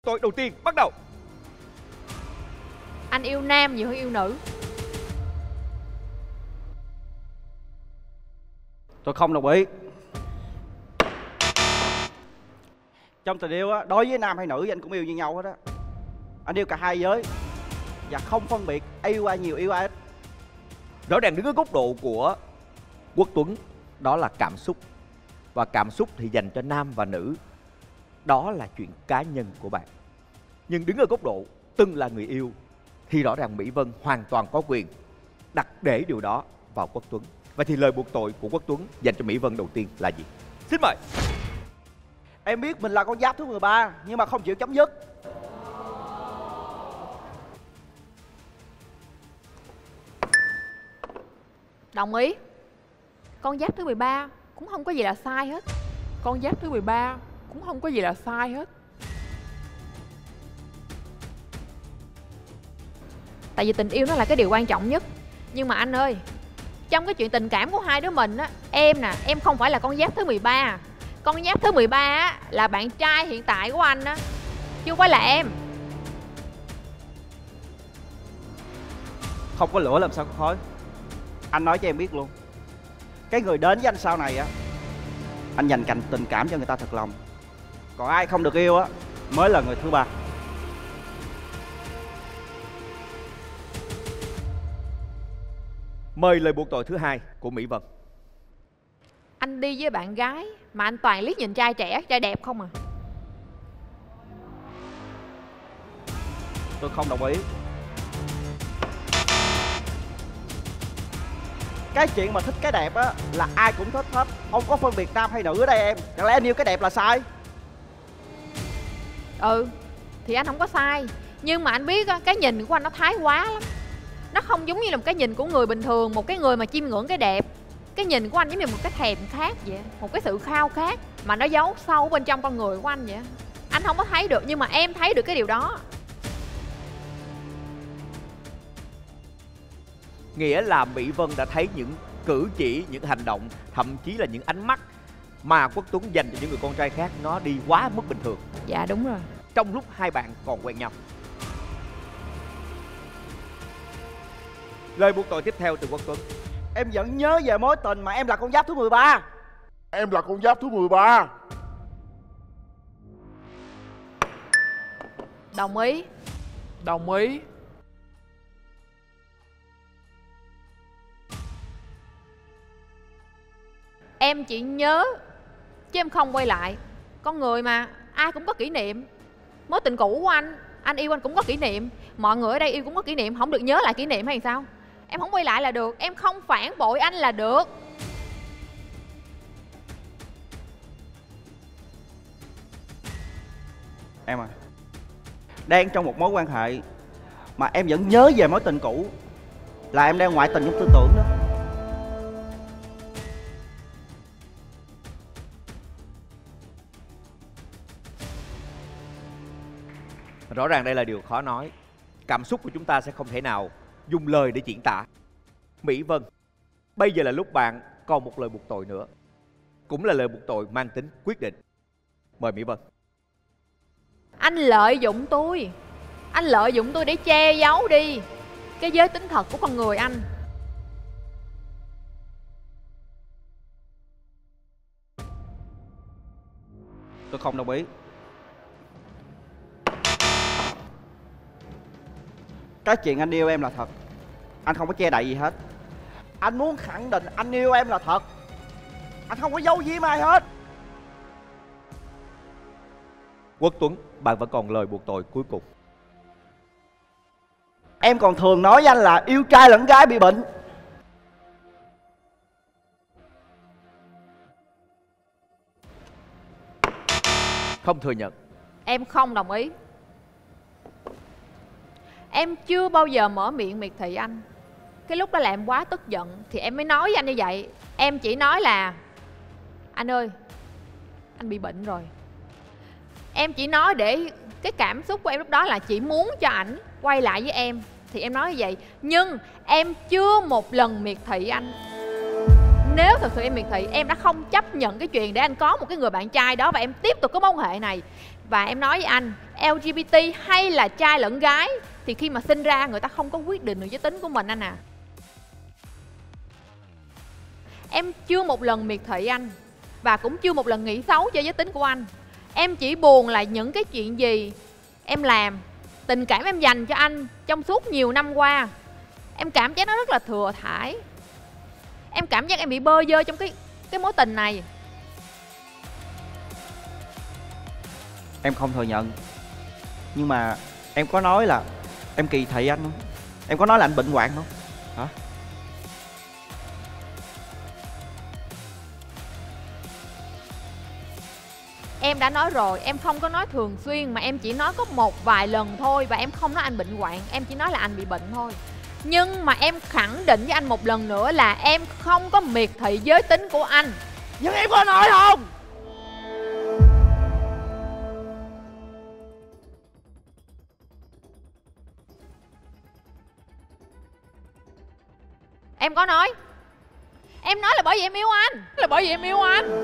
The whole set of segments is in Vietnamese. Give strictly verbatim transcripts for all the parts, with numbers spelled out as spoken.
tội đầu tiên bắt đầu. Anh yêu nam nhiều hơn yêu nữ. Tôi không đồng ý. Trong tình yêu á, đối với nam hay nữ thì anh cũng yêu như nhau hết á. Anh yêu cả hai giới và không phân biệt yêu ai nhiều yêu ai ít. Rõ ràng đứng ở góc độ của Quốc Tuấn, đó là cảm xúc. Và cảm xúc thì dành cho nam và nữ, đó là chuyện cá nhân của bạn. Nhưng đứng ở góc độ từng là người yêu thì rõ ràng Mỹ Vân hoàn toàn có quyền đặt để điều đó vào Quốc Tuấn. Vậy thì lời buộc tội của Quốc Tuấn dành cho Mỹ Vân đầu tiên là gì? Xin mời. Em biết mình là con giáp thứ mười ba nhưng mà không chịu chấm dứt. Đồng ý. Con giáp thứ mười ba cũng không có gì là sai hết. Con giáp thứ mười ba cũng không có gì là sai hết. Tại vì tình yêu nó là cái điều quan trọng nhất. Nhưng mà anh ơi, trong cái chuyện tình cảm của hai đứa mình á, em nè, em không phải là con giáp thứ mười ba. Con giáp thứ mười ba á là bạn trai hiện tại của anh á, chứ không phải là em. Không có lửa làm sao có khói. Anh nói cho em biết luôn, cái người đến với anh sau này á, anh dành cành tình cảm cho người ta thật lòng. Còn ai không được yêu á mới là người thứ ba. Mời lời buộc tội thứ hai của Mỹ Vân. Anh đi với bạn gái mà anh toàn liếc nhìn trai trẻ, trai đẹp không à. Tôi không đồng ý. Cái chuyện mà thích cái đẹp á là ai cũng thích hết, không có phân biệt nam hay nữ ở đây em. Chẳng lẽ anh yêu cái đẹp là sai? Ừ, thì anh không có sai. Nhưng mà anh biết á, cái nhìn của anh nó thái quá lắm. Nó không giống như là một cái nhìn của người bình thường, một cái người mà chiêm ngưỡng cái đẹp. Cái nhìn của anh giống như một cái thèm khát vậy, một cái sự khao khát mà nó giấu sâu bên trong con người của anh vậy. Anh không có thấy được, nhưng mà em thấy được cái điều đó. Nghĩa là Mỹ Vân đã thấy những cử chỉ, những hành động, thậm chí là những ánh mắt mà Quốc Tuấn dành cho những người con trai khác nó đi quá mức bình thường. Dạ đúng rồi. Trong lúc hai bạn còn quen nhau. Lời buộc tội tiếp theo từ Quốc Tuấn. Em vẫn nhớ về mối tình mà em là con giáp thứ mười ba. Em là con giáp thứ mười ba. Đồng ý. Đồng ý. Em chỉ nhớ chứ em không quay lại. Con người mà, ai cũng có kỷ niệm. Mối tình cũ của anh, anh yêu anh cũng có kỷ niệm. Mọi người ở đây yêu cũng có kỷ niệm, không được nhớ lại kỷ niệm hay sao? Em không quay lại là được, em không phản bội anh là được. Em à, đang trong một mối quan hệ mà em vẫn nhớ về mối tình cũ là em đang ngoại tình trong tư tưởng đó. Rõ ràng đây là điều khó nói. Cảm xúc của chúng ta sẽ không thể nào dùng lời để diễn tả. Mỹ Vân, bây giờ là lúc bạn còn một lời buộc tội nữa, cũng là lời buộc tội mang tính quyết định. Mời Mỹ Vân. Anh lợi dụng tôi. Anh lợi dụng tôi để che giấu đi cái giới tính thật của con người anh. Tôi không đồng ý. Cái chuyện anh yêu em là thật. Anh không có che đậy gì hết. Anh muốn khẳng định anh yêu em là thật. Anh không có giấu giếm ai hết. Quốc Tuấn, bạn vẫn còn lời buộc tội cuối cùng. Em còn thường nói với anh là yêu trai lẫn gái bị bệnh. Không thừa nhận. Em không đồng ý. Em chưa bao giờ mở miệng miệt thị anh. Cái lúc đó là em quá tức giận thì em mới nói với anh như vậy. Em chỉ nói là anh ơi, anh bị bệnh rồi. Em chỉ nói để cái cảm xúc của em lúc đó là chỉ muốn cho ảnh quay lại với em. Thì em nói như vậy. Nhưng em chưa một lần miệt thị anh. Nếu thật sự em miệt thị, em đã không chấp nhận cái chuyện để anh có một cái người bạn trai đó và em tiếp tục cái mối quan hệ này. Và em nói với anh, lờ giê bê tê hay là trai lẫn gái thì khi mà sinh ra người ta không có quyết định được giới tính của mình anh à. Em chưa một lần miệt thị anh và cũng chưa một lần nghĩ xấu cho giới tính của anh. Em chỉ buồn là những cái chuyện gì em làm, tình cảm em dành cho anh trong suốt nhiều năm qua, em cảm giác nó rất là thừa thãi. Em cảm giác em bị bơ vơ trong cái cái mối tình này. Em không thừa nhận, nhưng mà em có nói là em kỳ thị anh không? Em có nói là anh bệnh hoạn không? Hả? Em đã nói rồi, em không có nói thường xuyên, mà em chỉ nói có một vài lần thôi. Và em không nói anh bệnh hoạn, em chỉ nói là anh bị bệnh thôi. Nhưng mà em khẳng định với anh một lần nữa là em không có miệt thị giới tính của anh. Nhưng em có nói không? Em có nói. Em nói là bởi vì em yêu anh. Là bởi vì em yêu anh.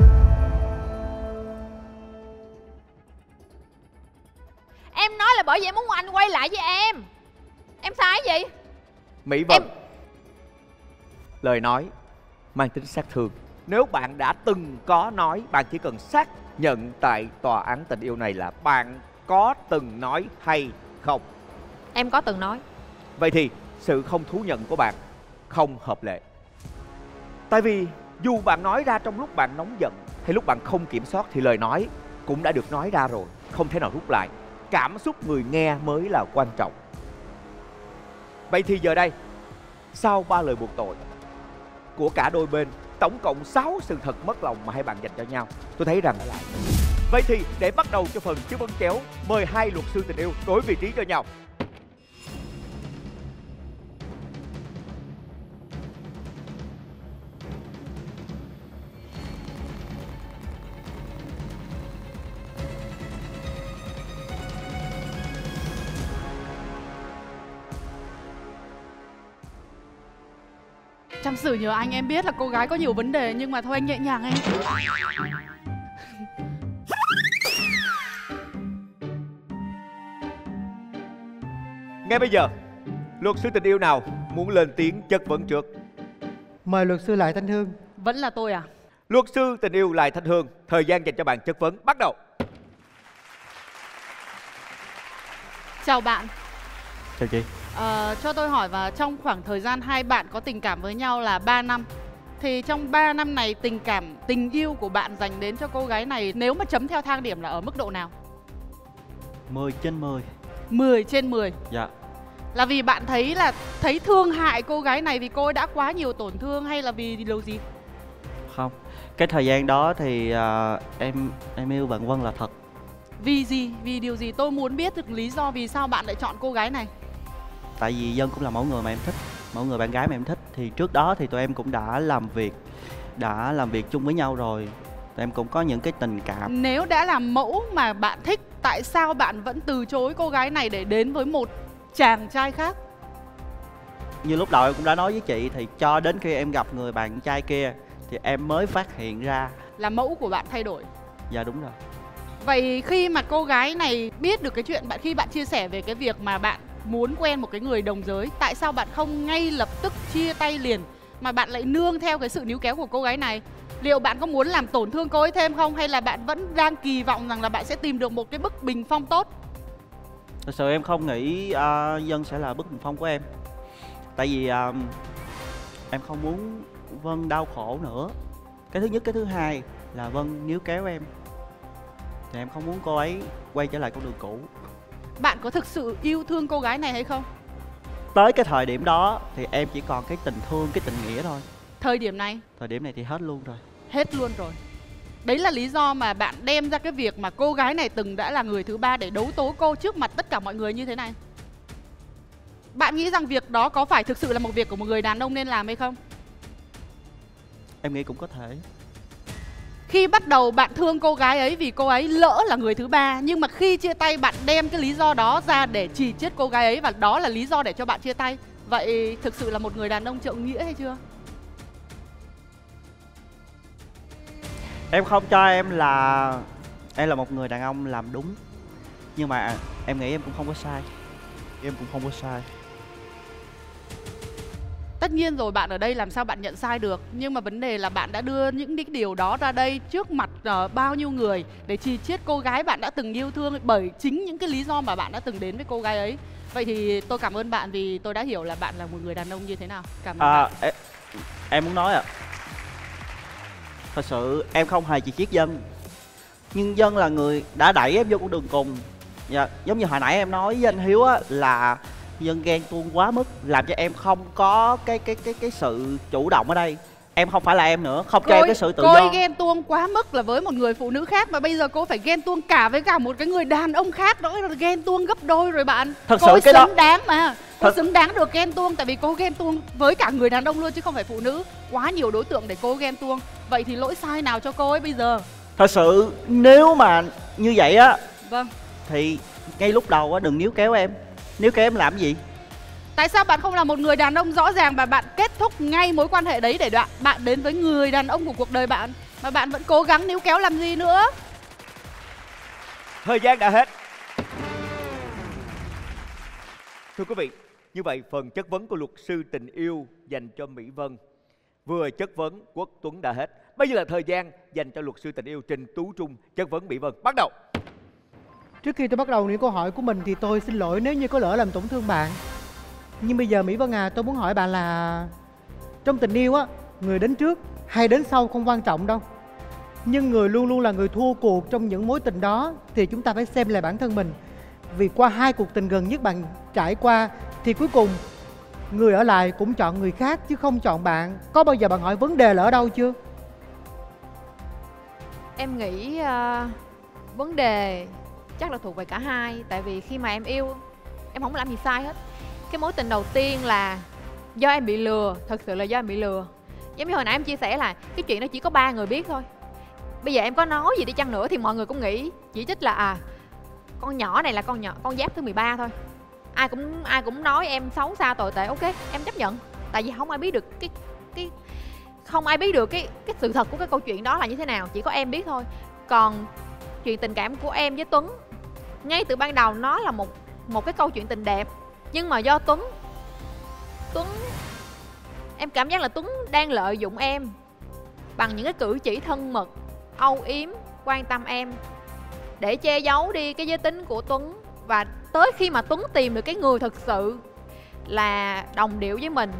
Em nói là bởi vì em muốn anh quay lại với em. Em sai gì? Mỹ Vân, Em... lời nói mang tính sát thương. Nếu bạn đã từng có nói, bạn chỉ cần xác nhận tại tòa án tình yêu này là bạn có từng nói hay không. Em có từng nói. Vậy thì sự không thú nhận của bạn không hợp lệ. Tại vì dù bạn nói ra trong lúc bạn nóng giận hay lúc bạn không kiểm soát thì lời nói cũng đã được nói ra rồi, không thể nào rút lại. Cảm xúc người nghe mới là quan trọng. Vậy thì giờ đây, sau ba lời buộc tội của cả đôi bên, tổng cộng sáu sự thật mất lòng mà hai bạn dành cho nhau, tôi thấy rằng lại. Vậy thì để bắt đầu cho phần chất vấn chéo, mời hai luật sư tình yêu đổi vị trí cho nhau. Chăm sự nhờ anh, em biết là cô gái có nhiều vấn đề, nhưng mà thôi anh nhẹ nhàng em. Ngay bây giờ, luật sư tình yêu nào muốn lên tiếng chất vấn trước? Mời luật sư Lại Thanh Hương. Vẫn là tôi à? Luật sư tình yêu Lại Thanh Hương, thời gian dành cho bạn chất vấn bắt đầu. Chào bạn. Chào chị. Ờ, cho tôi hỏi, và trong khoảng thời gian hai bạn có tình cảm với nhau là ba năm, thì trong ba năm này tình cảm, tình yêu của bạn dành đến cho cô gái này, nếu mà chấm theo thang điểm là ở mức độ nào? mười trên mười. mười trên mười. Dạ. Là vì bạn thấy là thấy thương hại cô gái này vì cô ấy đã quá nhiều tổn thương, hay là vì điều gì? Không, cái thời gian đó thì uh, em em yêu bạn Vân là thật. Vì gì? Vì điều gì? Tôi muốn biết được lý do vì sao bạn lại chọn cô gái này. Tại vì Vân cũng là mẫu người mà em thích, mẫu người bạn gái mà em thích. Thì trước đó thì tụi em cũng đã làm việc Đã làm việc chung với nhau rồi. Tụi em cũng có những cái tình cảm. Nếu đã là mẫu mà bạn thích, tại sao bạn vẫn từ chối cô gái này để đến với một chàng trai khác? Như lúc đầu em cũng đã nói với chị, thì cho đến khi em gặp người bạn trai kia thì em mới phát hiện ra là mẫu của bạn thay đổi. Dạ đúng rồi. Vậy khi mà cô gái này biết được cái chuyện bạn, khi bạn chia sẻ về cái việc mà bạn muốn quen một cái người đồng giới, tại sao bạn không ngay lập tức chia tay liền, mà bạn lại nương theo cái sự níu kéo của cô gái này? Liệu bạn có muốn làm tổn thương cô ấy thêm không, hay là bạn vẫn đang kỳ vọng rằng là bạn sẽ tìm được một cái bức bình phong tốt? Thật sự em không nghĩ uh, Vân sẽ là bức bình phong của em. Tại vì uh, em không muốn Vân đau khổ nữa. Cái thứ nhất, cái thứ hai là Vân níu kéo em, thì em không muốn cô ấy quay trở lại con đường cũ. Bạn có thực sự yêu thương cô gái này hay không? Tới cái thời điểm đó thì em chỉ còn cái tình thương, cái tình nghĩa thôi. Thời điểm này? Thời điểm này thì hết luôn rồi. Hết luôn rồi. Đấy là lý do mà bạn đem ra cái việc mà cô gái này từng đã là người thứ ba để đấu tố cô trước mặt tất cả mọi người như thế này. Bạn nghĩ rằng việc đó có phải thực sự là một việc của một người đàn ông nên làm hay không? Em nghĩ cũng có thể. Khi bắt đầu bạn thương cô gái ấy vì cô ấy lỡ là người thứ ba, nhưng mà khi chia tay bạn đem cái lý do đó ra để chỉ trích cô gái ấy, và đó là lý do để cho bạn chia tay. Vậy thực sự là một người đàn ông trượng nghĩa hay chưa? Em không cho em là Em là một người đàn ông làm đúng. Nhưng mà em nghĩ em cũng không có sai. Em cũng không có sai. Tất nhiên rồi, bạn ở đây làm sao bạn nhận sai được. Nhưng mà vấn đề là bạn đã đưa những cái điều đó ra đây trước mặt uh, bao nhiêu người để chì chiết cô gái bạn đã từng yêu thương bởi chính những cái lý do mà bạn đã từng đến với cô gái ấy. Vậy thì tôi cảm ơn bạn vì tôi đã hiểu là bạn là một người đàn ông như thế nào. Cảm ơn à, bạn. em, em muốn nói ạ, à, thật sự em không hề chỉ chiết Dân, nhưng Dân là người đã đẩy em vô con đường cùng. Dạ, giống như hồi nãy em nói với anh Hiếu á, là Dân ghen tuông quá mức, làm cho em không có cái cái cái cái sự chủ động ở đây. Em không phải là em nữa, không cho em cái sự tự cô do. Cô ấy ghen tuông quá mức là với một người phụ nữ khác, mà bây giờ cô phải ghen tuông cả với cả một cái người đàn ông khác, đó là ghen tuông gấp đôi rồi bạn. Thật cô sự ấy cái xứng đó đáng mà. Cô thật... xứng đáng được ghen tuông, tại vì cô ghen tuông với cả người đàn ông luôn chứ không phải phụ nữ. Quá nhiều đối tượng để cô ghen tuông. Vậy thì lỗi sai nào cho cô ấy bây giờ? Thật sự nếu mà như vậy á, vâng, thì ngay lúc đầu á đừng níu kéo em. Níu kéo em làm gì? Tại sao bạn không là một người đàn ông rõ ràng và bạn kết thúc ngay mối quan hệ đấy để đoạn bạn đến với người đàn ông của cuộc đời bạn, mà bạn vẫn cố gắng níu kéo làm gì nữa? Thời gian đã hết. Thưa quý vị, như vậy phần chất vấn của luật sư tình yêu dành cho Mỹ Vân vừa chất vấn Quốc Tuấn đã hết. Bây giờ là thời gian dành cho luật sư tình yêu Trình Tú Trung chất vấn Mỹ Vân. Bắt đầu. Trước khi tôi bắt đầu những câu hỏi của mình thì tôi xin lỗi nếu như có lỡ làm tổn thương bạn. Nhưng bây giờ Mỹ Vân à, tôi muốn hỏi bạn là trong tình yêu á, người đến trước hay đến sau không quan trọng đâu, nhưng người luôn luôn là người thua cuộc trong những mối tình đó thì chúng ta phải xem lại bản thân mình. Vì qua hai cuộc tình gần nhất bạn trải qua thì cuối cùng người ở lại cũng chọn người khác chứ không chọn bạn. Có bao giờ bạn hỏi vấn đề là ở đâu chưa? Em nghĩ uh, vấn đề chắc là thuộc về cả hai. Tại vì khi mà em yêu, em không làm gì sai hết. Cái mối tình đầu tiên là do em bị lừa, thật sự là do em bị lừa. Giống như hồi nãy em chia sẻ là cái chuyện đó chỉ có ba người biết thôi. Bây giờ em có nói gì đi chăng nữa thì mọi người cũng nghĩ chỉ trích là à, con nhỏ này là con nhỏ con giáp thứ mười ba thôi. Ai cũng ai cũng nói em xấu xa tồi tệ, ok, em chấp nhận. Tại vì không ai biết được cái cái không ai biết được cái cái sự thật của cái câu chuyện đó là như thế nào, chỉ có em biết thôi. Còn chuyện tình cảm của em với Tuấn, ngay từ ban đầu nó là một một cái câu chuyện tình đẹp, nhưng mà do Tuấn Tuấn em cảm giác là Tuấn đang lợi dụng em bằng những cái cử chỉ thân mật, âu yếm, quan tâm em để che giấu đi cái giới tính của Tuấn. Và tới khi mà Tuấn tìm được cái người thực sự là đồng điệu với mình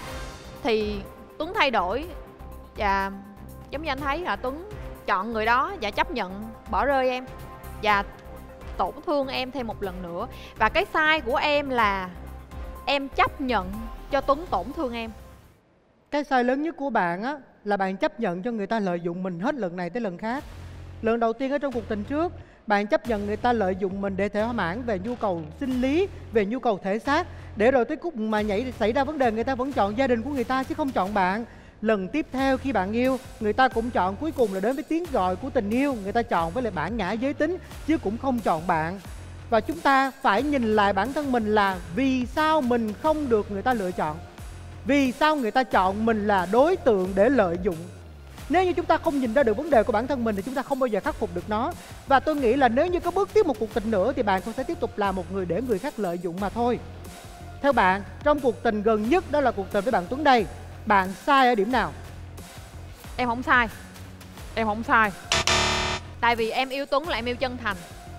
thì Tuấn thay đổi. Và giống như anh thấy là Tuấn chọn người đó và chấp nhận bỏ rơi em và tổn thương em thêm một lần nữa. Và cái sai của em là em chấp nhận cho Tuấn tổn thương em. Cái sai lớn nhất của bạn á là bạn chấp nhận cho người ta lợi dụng mình hết lần này tới lần khác. Lần đầu tiên ở trong cuộc tình trước, bạn chấp nhận người ta lợi dụng mình để thỏa mãn về nhu cầu sinh lý, về nhu cầu thể xác, để rồi tới lúc mà nhảy xảy ra vấn đề người ta vẫn chọn gia đình của người ta chứ không chọn bạn. Lần tiếp theo khi bạn yêu, người ta cũng chọn, cuối cùng là đến với tiếng gọi của tình yêu, người ta chọn với lại bản ngã giới tính chứ cũng không chọn bạn. Và chúng ta phải nhìn lại bản thân mình là vì sao mình không được người ta lựa chọn, vì sao người ta chọn mình là đối tượng để lợi dụng. Nếu như chúng ta không nhìn ra được vấn đề của bản thân mình thì chúng ta không bao giờ khắc phục được nó. Và tôi nghĩ là nếu như có bước tiếp một cuộc tình nữa thì bạn cũng sẽ tiếp tục là một người để người khác lợi dụng mà thôi. Theo bạn, trong cuộc tình gần nhất đó là cuộc tình với bạn Tuấn đây, bạn sai ở điểm nào? Em không sai. Em không sai. Tại vì em yêu Tuấn là em yêu chân thành.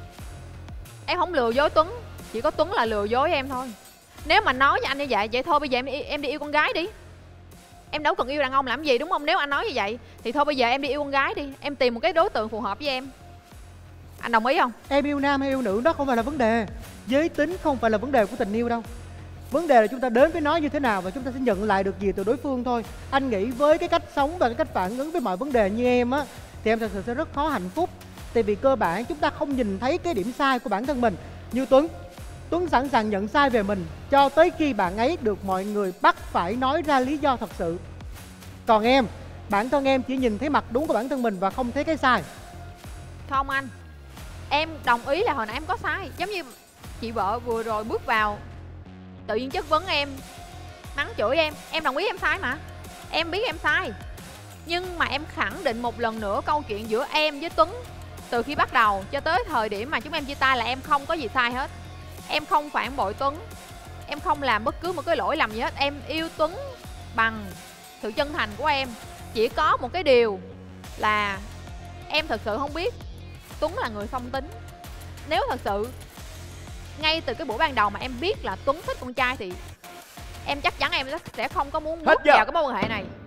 Em không lừa dối Tuấn, chỉ có Tuấn là lừa dối em thôi. Nếu mà nói với anh như vậy, vậy thôi bây giờ em, em đi yêu con gái đi. Em đâu cần yêu đàn ông làm gì, đúng không? Nếu anh nói như vậy thì thôi bây giờ em đi yêu con gái đi. Em tìm một cái đối tượng phù hợp với em. Anh đồng ý không? Em yêu nam hay yêu nữ đó không phải là vấn đề. Giới tính không phải là vấn đề của tình yêu đâu. Vấn đề là chúng ta đến với nó như thế nào và chúng ta sẽ nhận lại được gì từ đối phương thôi. Anh nghĩ với cái cách sống và cái cách phản ứng với mọi vấn đề như em á, thì em thật sự sẽ rất khó hạnh phúc. Tại vì cơ bản chúng ta không nhìn thấy cái điểm sai của bản thân mình. Như Tuấn, Tuấn sẵn sàng nhận sai về mình cho tới khi bạn ấy được mọi người bắt phải nói ra lý do thật sự. Còn em, bản thân em chỉ nhìn thấy mặt đúng của bản thân mình và không thấy cái sai. Không anh, em đồng ý là hồi nãy em có sai. Giống như chị vợ vừa rồi bước vào tự nhiên chất vấn em, mắng chửi em. Em đồng ý em sai mà. Em biết em sai. Nhưng mà em khẳng định một lần nữa câu chuyện giữa em với Tuấn Từ khi bắt đầu cho tới thời điểm mà chúng em chia tay là em không có gì sai hết. Em không phản bội Tuấn, em không làm bất cứ một cái lỗi lầm gì hết. Em yêu Tuấn bằng sự chân thành của em. Chỉ có một cái điều là em thật sự không biết Tuấn là người phong tính. Nếu thật sự ngay từ cái buổi ban đầu mà em biết là Tuấn thích con trai thì em chắc chắn em sẽ không có muốn bước vào cái mối quan hệ này.